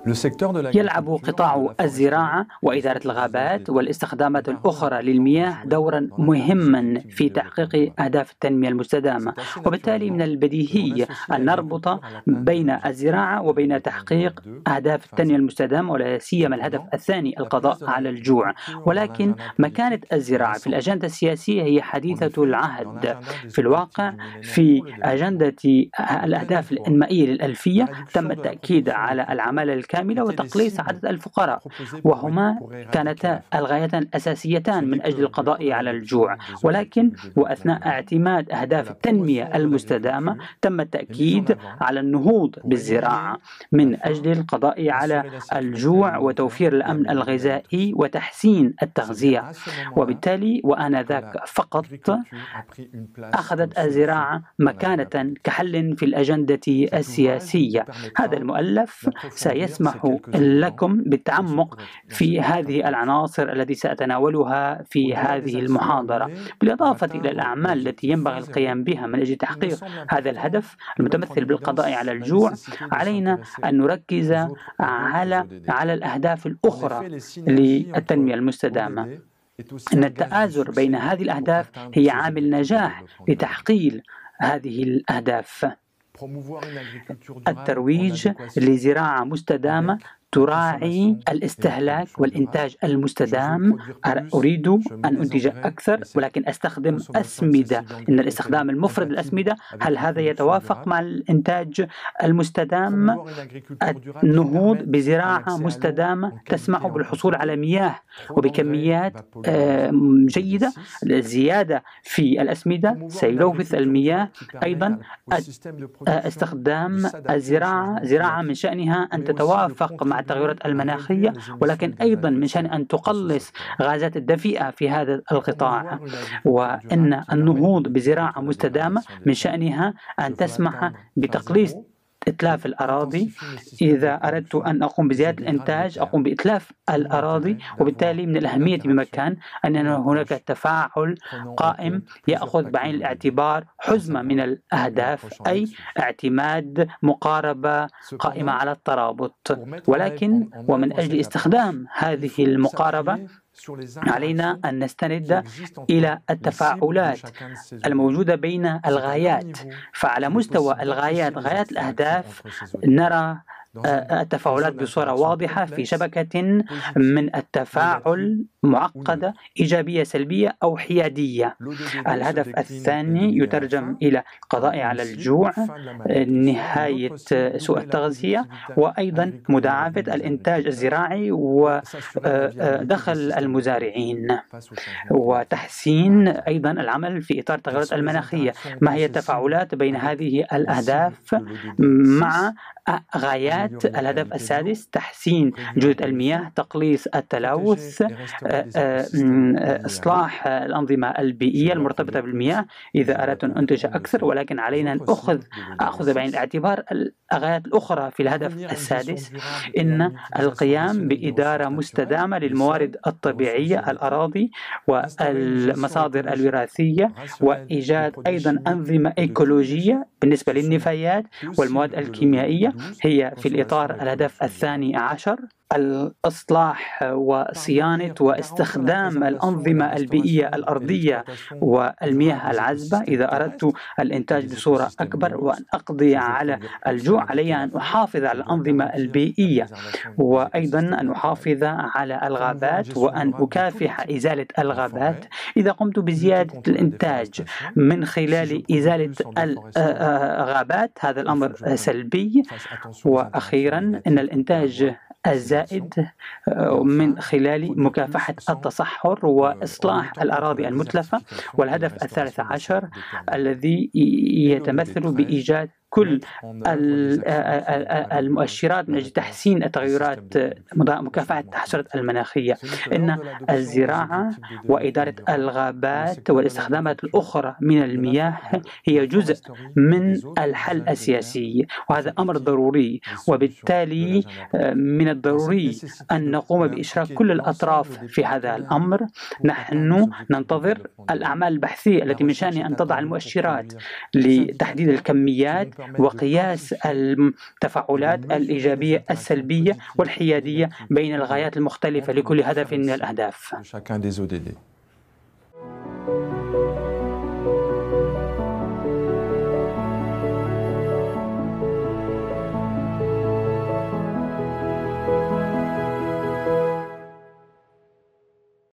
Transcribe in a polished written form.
يلعب قطاع الزراعة وإدارة الغابات والاستخدامات الأخرى للمياه دورا مهما في تحقيق أهداف التنمية المستدامة، وبالتالي من البديهي أن نربط بين الزراعة وبين تحقيق أهداف التنمية المستدامة، ولا سيما الهدف الثاني القضاء على الجوع. ولكن مكانة الزراعة في الأجندة السياسية هي حديثة العهد. في الواقع في أجندة الأهداف الإنمائية للألفية تم التأكيد على العمالة الكاملة وتقليص عدد الفقراء، وهما كانتا الغايتان الأساسيتان من أجل القضاء على الجوع. ولكن وأثناء اعتماد أهداف التنمية المستدامة تم التأكيد على النهوض بالزراعة من أجل القضاء على الجوع وتوفير الأمن الغذائي وتحسين التغذية. وبالتالي وآنذاك فقط أخذت الزراعة مكانة كحل في الأجندة السياسية. هذا المؤلف سيسمح لكم بالتعمق في هذه العناصر التي سأتناولها في هذه المحاضرة، بالإضافة إلى الأعمال التي ينبغي القيام بها من أجل تحقيق هذا الهدف المتمثل بالقضاء على الجوع. علينا أن نركز على الأهداف الأخرى للتنمية المستدامة. أن التآزر بين هذه الأهداف هي عامل نجاح لتحقيق هذه الأهداف. الترويج لزراعة مستدامة تراعي الاستهلاك والإنتاج المستدام. أريد أن أنتج أكثر ولكن أستخدم أسمدة. إن الاستخدام المفرط للأسمدة هل هذا يتوافق مع الإنتاج المستدام؟ النهوض بزراعة مستدامة تسمح بالحصول على مياه وبكميات جيدة. الزيادة في الأسمدة سيلوث المياه. أيضا استخدام زراعة من شأنها أن تتوافق مع التغيرات المناخية، ولكن أيضا من شأن أن تقلص غازات الدفيئة في هذا القطاع. وأن النهوض بزراعة مستدامة من شأنها أن تسمح بتقليص إتلاف الأراضي. إذا أردت أن أقوم بزيادة الإنتاج أقوم بإتلاف الأراضي، وبالتالي من الأهمية بمكان أن هناك تفاعل قائم يأخذ بعين الاعتبار حزمة من الأهداف، أي اعتماد مقاربة قائمة على الترابط. ولكن ومن أجل استخدام هذه المقاربة علينا أن نستند إلى التفاعلات الموجودة بين الغايات. فعلى مستوى غايات الأهداف نرى التفاعلات بصورة واضحة في شبكة من التفاعل معقدة، إيجابية سلبية أو حيادية. الهدف الثاني يترجم إلى القضاء على الجوع، نهاية سوء التغذية، وأيضا مضاعفة الإنتاج الزراعي ودخل المزارعين، وتحسين أيضا العمل في إطار التغيرات المناخية. ما هي التفاعلات بين هذه الأهداف مع غايات الهدف السادس؟ تحسين جودة المياه، تقليص التلوث، إصلاح الأنظمة البيئية المرتبطة بالمياه. إذا أردت أن أنتج أكثر، ولكن علينا أن أخذ بعين الاعتبار الغايات الأخرى في الهدف السادس. إن القيام بإدارة مستدامة للموارد الطبيعية، الأراضي والمصادر الوراثية، وإيجاد أيضا أنظمة إيكولوجية بالنسبة للنفايات والمواد الكيميائية، هي في الإطار الهدف الثاني عشر. الإصلاح وصيانة واستخدام الأنظمة البيئية الأرضية والمياه العذبة. إذا أردت الإنتاج بصورة أكبر وأن أقضي على الجوع علي أن أحافظ على الأنظمة البيئية، وأيضا أن أحافظ على الغابات وأن أكافح إزالة الغابات. إذا قمت بزيادة الإنتاج من خلال إزالة الغابات هذا الأمر سلبي. وأخيرا أن الإنتاج الزائد من خلال مكافحة التصحر وإصلاح الأراضي المتلفة. والهدف الثالث عشر الذي يتمثل بإيجاد كل المؤشرات من أجل تحسين التغيرات، مكافحة التحسرات المناخية. إن الزراعة وإدارة الغابات والاستخدامات الأخرى من المياه هي جزء من الحل السياسي، وهذا أمر ضروري. وبالتالي من الضروري أن نقوم بإشراك كل الأطراف في هذا الأمر. نحن ننتظر الأعمال البحثية التي من شأنها أن تضع المؤشرات لتحديد الكميات وقياس التفاعلات الإيجابية السلبية والحيادية بين الغايات المختلفة لكل هدف من الأهداف.